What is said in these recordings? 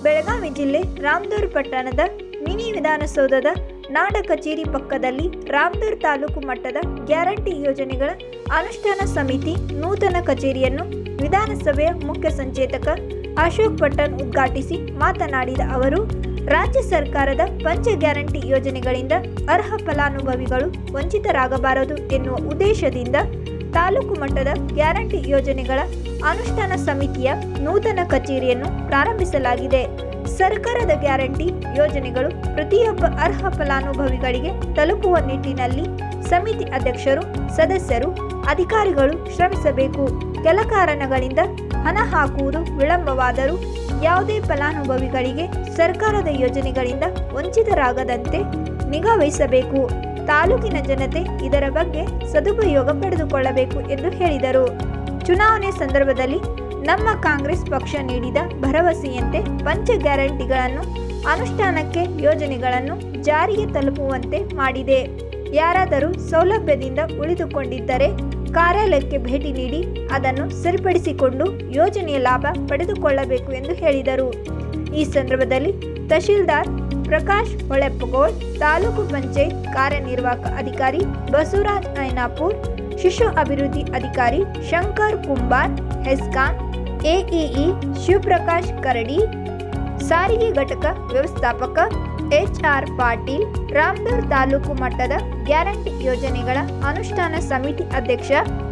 ಬೆಳಗಾವಿ ಜಿಲ್ಲೆ ರಾಮದುರ್ಗ ಪಟ್ಟಣದ ಮಿನಿ ವಿಧಾನಸೌಧದ ನಾಡ ಕಚೇರಿ ಪಕ್ಕದಲ್ಲಿ ರಾಮದುರ್ಗ ತಾಲೂಕು ಮಟ್ಟದ ಗ್ಯಾರಂಟಿ ಯೋಜನೆಗಳ ಅನುಷ್ಠಾನ ಸಮಿತಿ ನೂತನ ಕಚೇರಿಯನ್ನು ವಿಧಾನಸಭೆಯ ಮುಖ್ಯ ಸಂಚೇತಕ ಅಶೋಕ್ ಪಟ್ಟಣ್ ಉದ್ಘಾಟಿಸಿ ಮಾತನಾಡಿದ ಅವರು, ರಾಜ್ಯ ಸರ್ಕಾರದ ಪಂಚ ಗ್ಯಾರಂಟಿ ಯೋಜನೆಗಳಿಂದ ಅರ್ಹ ಫಲಾನುಭವಿಗಳು ವಂಚಿತರಾಗಬಾರದು ಎನ್ನುವ ಉದ್ದೇಶದಿಂದ ತಾಲೂಕು ಮಟ್ಟದ ಗ್ಯಾರಂಟಿ ಯೋಜನೆಗಳ ಅನುಷ್ಠಾನ ಸಮಿತಿಯ ನೂತನ ಕಚೇರಿಯನ್ನು ಪ್ರಾರಂಭಿಸಲಾಗಿದೆ. ಸರ್ಕಾರದ ಗ್ಯಾರಂಟಿ ಯೋಜನೆಗಳು ಪ್ರತಿಯೊಬ್ಬ ಅರ್ಹ ಫಲಾನುಭವಿಗಳಿಗೆ ತಲುಪುವ ನಿಟ್ಟಿನಲ್ಲಿ ಸಮಿತಿ ಅಧ್ಯಕ್ಷರು, ಸದಸ್ಯರು, ಅಧಿಕಾರಿಗಳು ಶ್ರಮಿಸಬೇಕು. ಕೆಲ ಕಾರಣಗಳಿಂದ ಹಣ ಹಾಕುವುದು ವಿಳಂಬವಾದರೂ ಯಾವುದೇ ಫಲಾನುಭವಿಗಳಿಗೆ ಸರ್ಕಾರದ ಯೋಜನೆಗಳಿಂದ ವಂಚಿತರಾಗದಂತೆ ನಿಗಾ ವಹಿಸಬೇಕು. ತಾಲೂಕಿನ ಜನತೆ ಇದರ ಬಗ್ಗೆ ಸದುಪಯೋಗ ಪಡೆದುಕೊಳ್ಳಬೇಕು ಎಂದು ಹೇಳಿದರು. ಚುನಾವಣೆ ಸಂದರ್ಭದಲ್ಲಿ ನಮ್ಮ ಕಾಂಗ್ರೆಸ್ ಪಕ್ಷ ನೀಡಿದ ಭರವಸೆಯಂತೆ ಪಂಚ ಗ್ಯಾರಂಟಿಗಳನ್ನು ಅನುಷ್ಠಾನಕ್ಕೆ ಯೋಜನೆಗಳನ್ನು ಜಾರಿಗೆ ತಲುಪುವಂತೆ ಮಾಡಿದೆ. ಯಾರಾದರೂ ಸೌಲಭ್ಯದಿಂದ ಉಳಿದುಕೊಂಡಿದ್ದರೆ ಕಾರ್ಯಾಲಯಕ್ಕೆ ಭೇಟಿ ನೀಡಿ ಅದನ್ನು ಸರಿಪಡಿಸಿಕೊಂಡು ಯೋಜನೆಯ ಲಾಭ ಪಡೆದುಕೊಳ್ಳಬೇಕು ಎಂದು ಹೇಳಿದರು. ಈ ಸಂದರ್ಭದಲ್ಲಿ ತಹಶೀಲ್ದಾರ್ ಪ್ರಕಾಶ್ ಹೊಳೆಪ್ಪಗೋಳ್, ತಾಲೂಕು ಪಂಚಾಯತ್ ಕಾರ್ಯನಿರ್ವಾಹಕ ಅಧಿಕಾರಿ ಬಸವರಾಜ್ ಐನಾಪುರ್, ಶಿಶು ಅಭಿವೃದ್ಧಿ ಅಧಿಕಾರಿ ಶಂಕರ್ ಕುಂಬಾರ್, ಹೆಸ್ಕಾನ್ ಎಇಇ ಶಿವಪ್ರಕಾಶ್ ಕರಡಿ, ಸಾರಿಗೆ ಘಟಕ ವ್ಯವಸ್ಥಾಪಕ HR ಪಾಟೀಲ್, ರಾಮದುರ್ಗ ತಾಲೂಕು ಮಟ್ಟದ ಗ್ಯಾರಂಟಿ ಯೋಜನೆಗಳ ಅನುಷ್ಠಾನ ಸಮಿತಿ ಅಧ್ಯಕ್ಷ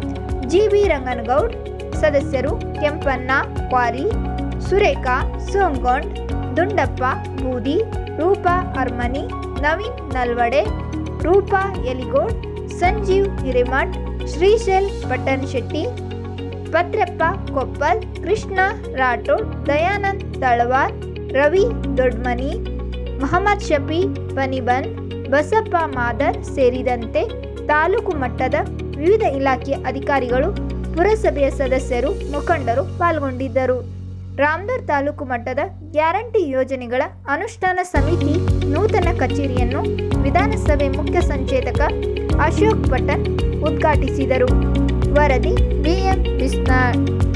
GB ರಂಗನಗೌಡ್, ಸದಸ್ಯರು ಕೆಂಪಣ್ಣ ಕ್ವಾರಿ, ಸುರೇಖಾ ಸೋಂಗೊಂಡ್, ದುಂಡಪ್ಪ ಬೂದಿ, ರೂಪಾ ಅರ್ಮನಿ, ನವೀನ್ ನಲ್ವಡೆ, ರೂಪಾ ಎಲಿಗೋಡ್, ಸಂಜೀವ್ ಹಿರೇಮಠ್, ಶ್ರೀಶೈಲ್ ಪಟ್ಟಣ್ ಶೆಟ್ಟಿ, ಪತ್ರಪ್ಪ ಕೊಪ್ಪಲ್, ಕೃಷ್ಣ ರಾಠೋಡ್, ದಯಾನಂದ್ ತಳವಾರ್, ರವಿ ದೊಡ್ಮನಿ, ಮೊಹಮ್ಮದ್ ಶಫಿ ಪನಿಬನ್, ಬಸಪ್ಪ ಮಾದರ್ ಸೇರಿದಂತೆ ತಾಲೂಕು ಮಟ್ಟದ ವಿವಿಧ ಇಲಾಖೆಯ ಅಧಿಕಾರಿಗಳು, ಪುರಸಭೆಯ ಸದಸ್ಯರು, ಮುಖಂಡರು ಪಾಲ್ಗೊಂಡಿದ್ದರು. ರಾಮದುರ್ಗ ತಾಲೂಕು ಮಟ್ಟದ ಗ್ಯಾರಂಟಿ ಯೋಜನೆಗಳ ಅನುಷ್ಠಾನ ಸಮಿತಿ ನೂತನ ಕಚೇರಿಯನ್ನು ವಿಧಾನಸಭೆ ಮುಖ್ಯ ಸಂಚೇತಕ ಅಶೋಕ್ ಪಟ್ಟಣ್ ಉದ್ಘಾಟಿಸಿದರು. ವರದಿ BM ಬಿಸ್ನಾಳ್.